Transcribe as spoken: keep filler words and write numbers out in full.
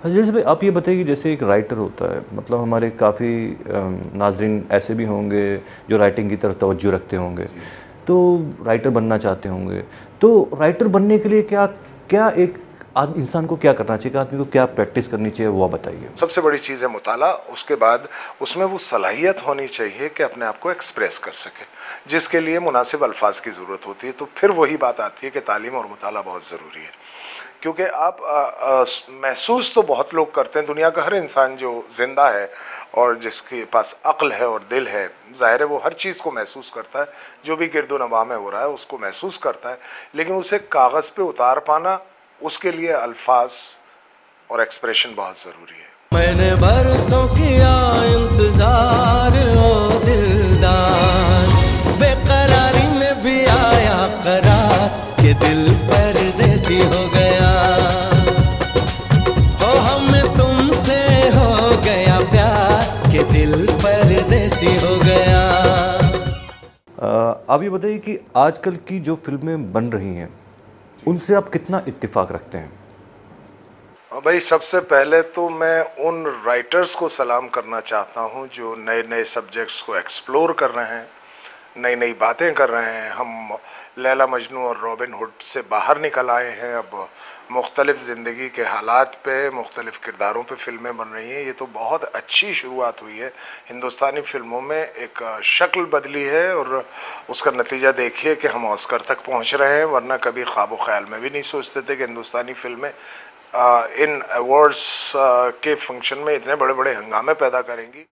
हाँ, जैसे भाई आप ये बताइए कि जैसे एक राइटर होता है, मतलब हमारे काफ़ी नाज़रीन ऐसे भी होंगे जो राइटिंग की तरफ तवज्जो रखते होंगे, तो राइटर बनना चाहते होंगे। तो राइटर बनने के लिए क्या क्या एक आद इंसान को क्या करना चाहिए, आदमी को क्या प्रैक्टिस करनी चाहिए, वो आप बताइए। सबसे बड़ी चीज़ है मुताला। उसके बाद उसमें वो सलाहियत होनी चाहिए कि अपने आप को एक्सप्रेस कर सके, जिसके लिए मुनासिब अल्फाज की ज़रूरत होती है। तो फिर वही बात आती है कि तालीम और मुताला बहुत ज़रूरी है, क्योंकि आप आ, आ, महसूस तो बहुत लोग करते हैं। दुनिया का हर इंसान जो ज़िंदा है और जिसके पास अक्ल है और दिल है, ज़ाहिर है वो हर चीज़ को महसूस करता है, जो भी गिरदो नवा में हो रहा है उसको महसूस करता है। लेकिन उसे कागज़ पे उतार पाना, उसके लिए अल्फाज और एक्सप्रेशन बहुत ज़रूरी है। मैंने बरसों किया इंतजार ओ दिलदार, बेकरारी में भी आया करार के दिल परदेसी हो गया, हो हमें तुमसे हो गया प्यार के दिल परदेसी हो गया। आप ये बताइए कि आजकल की जो फिल्में बन रही हैं उनसे आप कितना इत्तेफाक रखते हैं? भाई सबसे पहले तो मैं उन राइटर्स को सलाम करना चाहता हूं जो नए नए सब्जेक्ट्स को एक्सप्लोर कर रहे हैं, नई नई बातें कर रहे हैं। हम लैला मजनू और रॉबिन हुड से बाहर निकल आए हैं, अब मुख्तलिफ़ ज़िंदगी के हालात पे मुख्तलिफ़ किरदारों पे फिल्में बन रही हैं। ये तो बहुत अच्छी शुरुआत हुई है। हिंदुस्तानी फ़िल्मों में एक शक्ल बदली है और उसका नतीजा देखिए कि हम ऑस्कर तक पहुंच रहे हैं, वरना कभी ख्वाब ख्याल में भी नहीं सोचते थे कि हिंदुस्तानी फ़िल्में इन अवार्ड्स के फंक्शन में इतने बड़े बड़े हंगामे पैदा करेंगी।